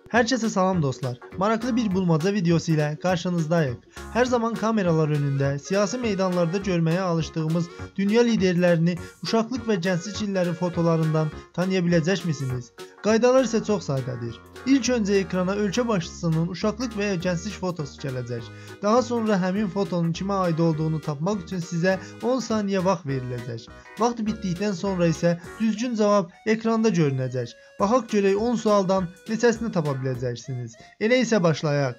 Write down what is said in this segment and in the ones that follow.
Herkese salam dostlar. Maraqlı bir bulmaca videosu ilə qarşınızdayıq. Hər zaman kameralar önündə, siyasi meydanlarda görməyə alışdığımız dünya liderlərini uşaqlıq və gənclik illəri fotolarından tanıya biləcəksiniz? Qaydalar isə çox sadədir. İlk öncə ekrana ölkə başçısının uşaqlıq və ya gənclik fotosu gələcək. Daha sonra həmin fotonun kimə aid olduğunu tapmaq üçün sizə 10 saniyə vaxt veriləcək. Vaxt bitdikdən sonra isə düzgün cavab ekranda görünəcək. Baxaq görək 10 sualdan neçəsini tapa biləcəksiniz. Elə isə başlayaq.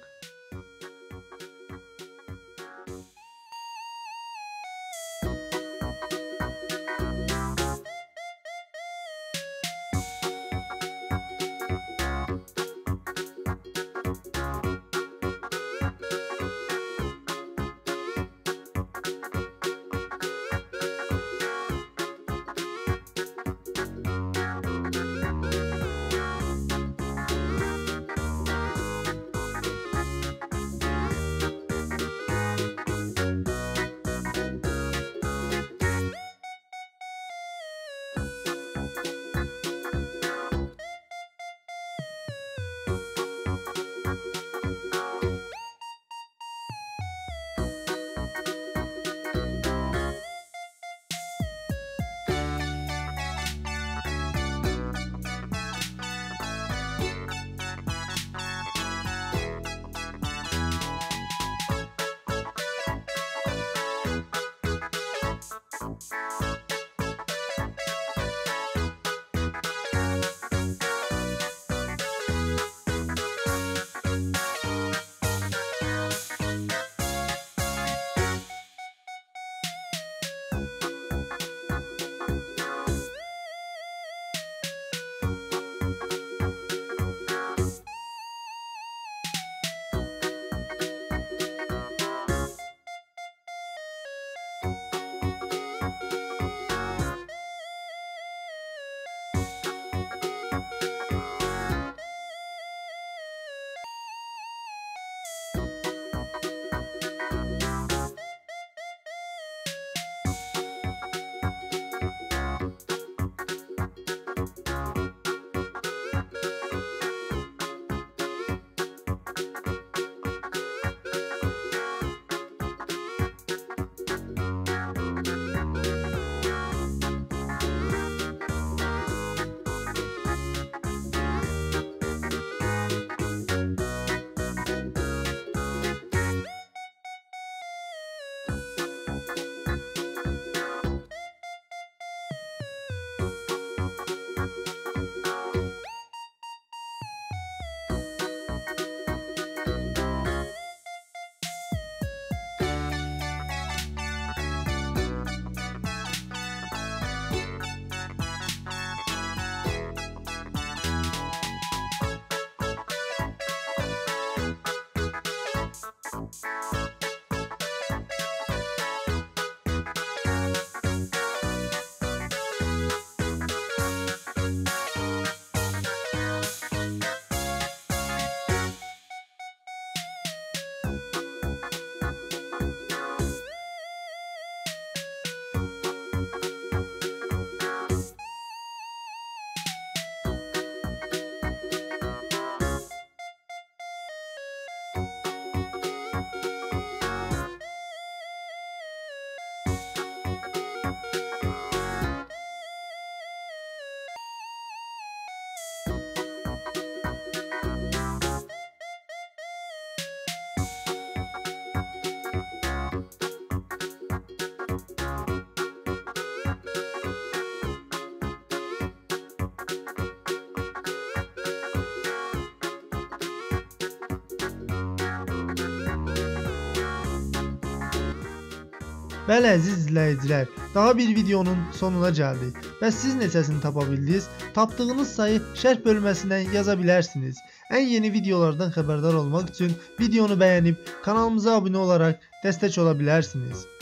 Bəli əziz izləyicilər, daha bir videonun sonuna gəldik. Bəs siz neçəsini tapa bildiniz? Tapdığınız sayı şərh bölməsindən yaza bilərsiniz. Ən yeni videolardan xəbərdar olmaq üçün videonu bəyənib kanalımıza abunə olaraq dəstək ola bilərsiniz.